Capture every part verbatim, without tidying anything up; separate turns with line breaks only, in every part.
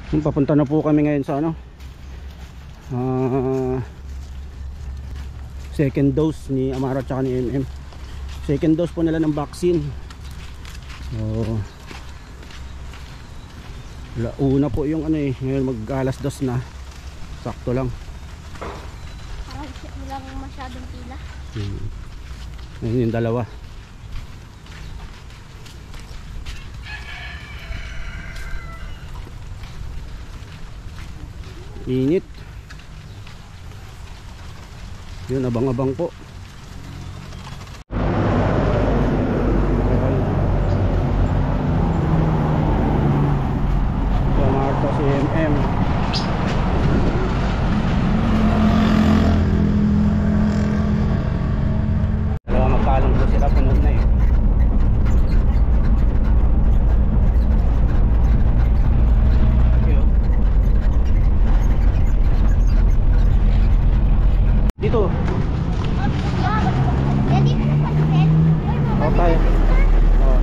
Papunta na po kami ngayon sa ano, uh, second dose ni Amaro at saka ni M M. Second dose po nila ng vaccine. Oh, una po yung ano eh, ngayon mag alas dos na, sakto lang.
Wala mong masyadong pila.
Hmm. Ngayon yung dalawa. Init. Yun, abang-abang po. So, Marta si M M. Dalawa magkalong po sila, punod na eh. Dito. Oh, tayo. Oh.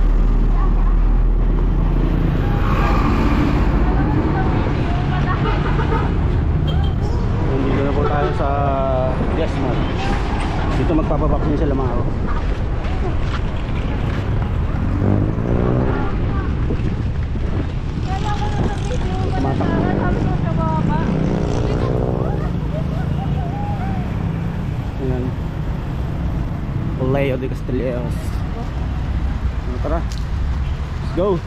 Dito na po tayo sa Desmond. Dito magpapabaksin sila mga ako. Tumatak. Ayan, Leo de Castelleos. Tara, let's go.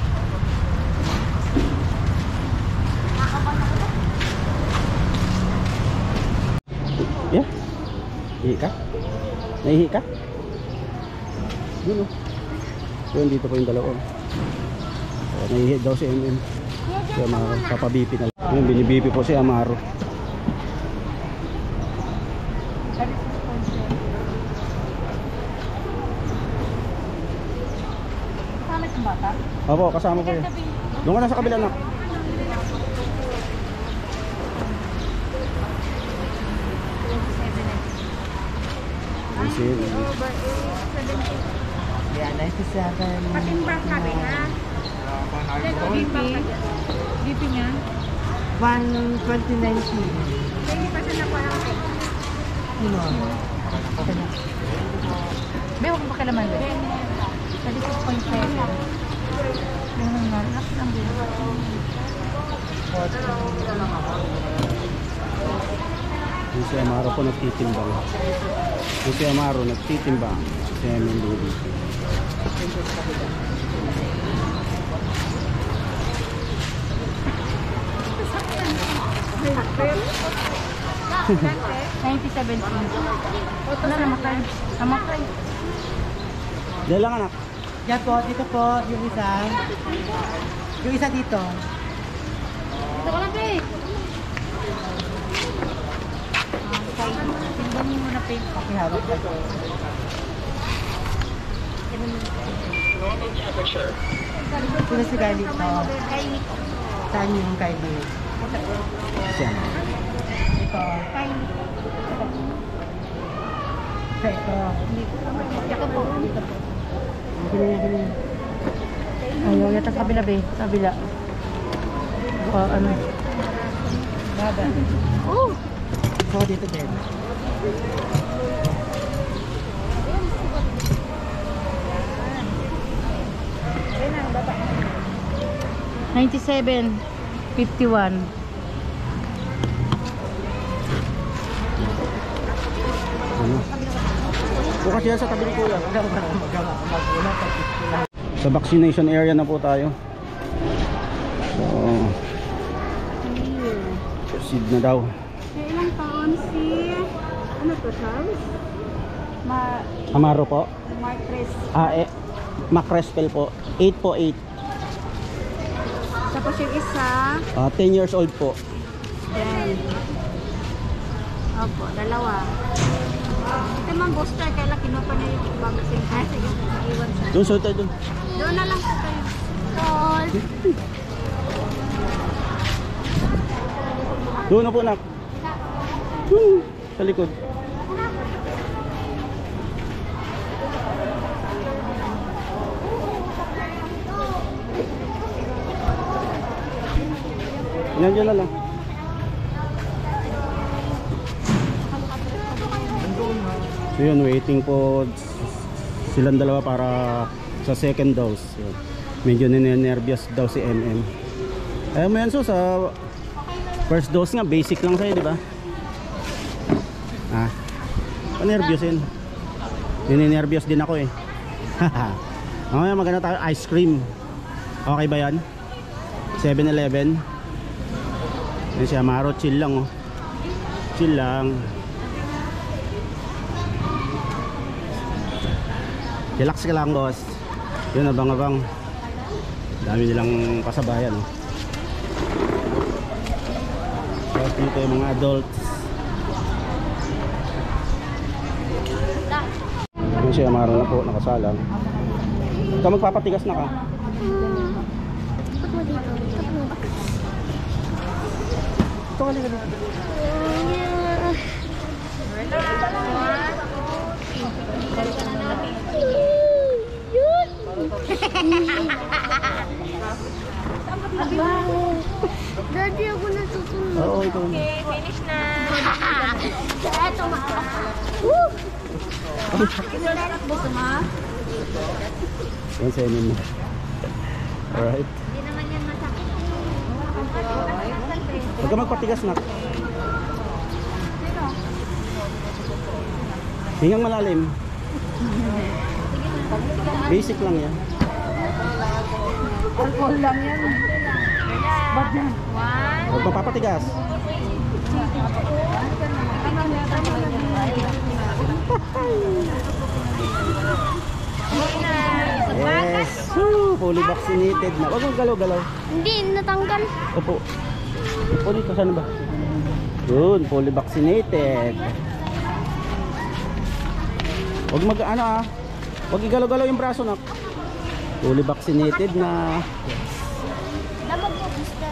Yeah, ihi ka? Naihi ka? Yun o. Yun, dito po yung dalawa. So, naihi daw si M M. So, papabipi na lang. Yun, binibipi po si Amaro. Opo, kasama po yun. Doon ka na sa kabila na.
Yeah, ninety-seven.
Patimbang kami ha. B P. B P niya.
one twenty nineteen.
Hindi pa siya nakuha.
Ano?
Be, huwag mo kailaman. thirty-six point seven. Yung nangyari lang din.
Yung si Amaro po nagtitimbang. Yung si Amaro nagtitimbang. Si M M Ludi.
ninety-seven. Ano namatay? Namatay.
Dahil lang anak.
Yan po, dito po, yung isa. Yung isa dito.
Dito ka lang, be. Tingnan mo na, pe.
Okay, hawak na po. Sino si Gali ko? Saan yung Gali?
Siya.
Ito. Sa ito.
Dito po.
Gini, gini. Ayaw, yata sa kabila, be. Sa kabila. O, ano? Baba.
Oh!
So, dito din.
ninety-seven. fifty-one.
Ano? Bukas yan sa tabi ni Kuya. Sa vaccination area na po tayo. So, proceed na daw.
May ilang taon si... Ano to, Charles? Ma...
Amaro po?
Martres.
Ah, eh, Macrespel po. eight po, eight.
Tapos yung isa...
Ah, ten years old po.
ten. Opo, dalawa. Ito man booster, kaya lang kinuha niya yung vaccine. Kaya sige, iwan sa...
Doon, so tayo doon.
Doon na lang po tayo. Tol!
Doon na po, nak. Hmm, sa likod. Nandiyan na lang. So yun, waiting po silang dalawa para sa second dose. Yun. Medyo ninenervyos daw si M M. Ayaw mo yan, so sa first dose nga, basic lang sa'yo, di ba? Ah, panervyosin. Ninenervyos din ako eh. Mamaya maganda tayo, ice cream. Okay ba yan? seven eleven. Yan siya, Maro, chill lang oh. Chill lang. Relax ka lang, boss. Yun, abang-abang. Dami nilang kasabayan oh. Tapos dito yung mga adults. Yan siya, Maro na po, nakasalang. Ikaw magpapatigas na ka?
Ikot mo dito. Ikot mo.
Ito ka liga dito.
Daddy, ako natutunod.
Oo, ikaw na.
Okay, finish na.
Eto, ma. Woo!
Gusto mo?
Yan sa inyo mo. Alright.
Hindi naman yan masakit.
Huwag ka magpatigas na. Hingang malalim. Basic lang yan.
Alcohol lang yan. Bad yan. One.
Huwag papapatigas. Yes. Woo, fully vaccinated na. Huwag mong galaw-galaw.
Hindi, natanggal.
Opo. Opo dito, saan ba? Yun, fully vaccinated. Huwag mag, ano ah. Huwag igalaw-galaw yung braso na. Fully vaccinated na.
Labag mo, mister.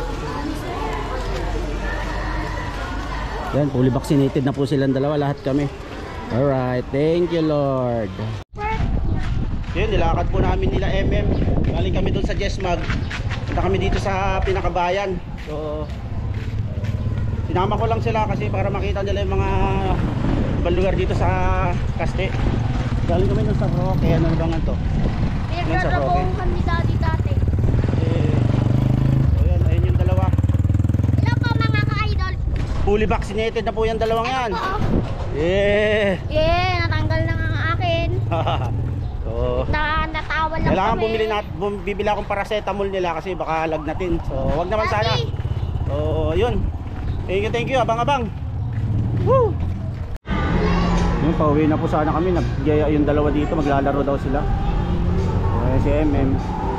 Yan, fully vaccinated na po silang dalawa, lahat kami. Alright, thank you Lord. Yun, nilakad po namin nila M M. Galing kami dun sa Jesmag. Punta kami dito sa pinakabayan. So, sinama ko lang sila kasi para makita nila yung mga ibang lugar dito sa Caste. Galing kami dun sa Roque. Ano na bang ito? Yan sa Roque.
Pinagkakaroon kami dati-dati.
Eh, so yan, ayun yung dalawa.
Hello po mga ka-idol.
Fully vaccinated na po yung dalawang yan. Yeah.
Yeah, natanggal na nga ang akin.
So,
Na, natawa lang
kailangan
kami.
bumili nat bum, bibili akong paracetamol nila kasi baka lagnatin. So, wag naman sana. So, yun. Thank you, thank you. Abang-abang. Woo! Yung pauwi na po sana kami. Nagyaya yung dalawa dito. Maglalaro daw sila. So, si M M.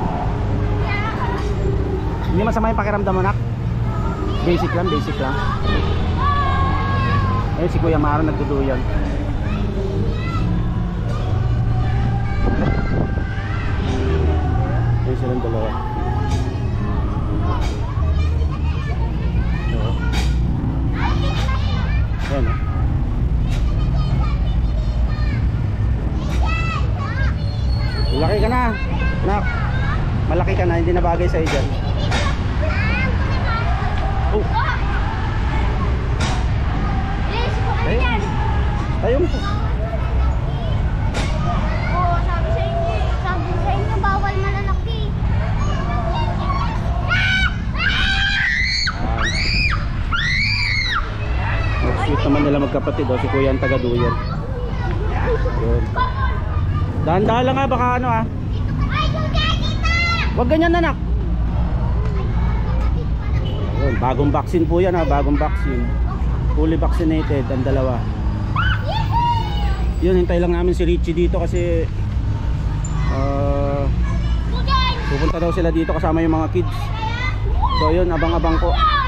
Hindi masama yung pakiramdam mo, nak? Basic lang, basic lang. Eh, si Kuya Maro nagduduyan. Ayun silang dalawa. Oo. Ayan o. Malaki ka na, nak. Malaki ka na, hindi na bagay sa'yo dyan. Oh. Ayun. Ayun po.
Oo, sabi sa inyo, sabi sa inyo, bawal malalaki.
Mag-sweet naman nila magkapatid o. Si Kuya ang taga-duyan. Yun. Dahan-dahan lang nga, baka ano ah. Huwag ganyan anak. Yun, bagong vaccine po yan ah. Bagong vaccine. Fully vaccinated ang dalawa. Yun, hintay lang namin si Richie dito kasi uh, pupunta daw sila dito kasama yung mga kids. So yun, abang-abang po.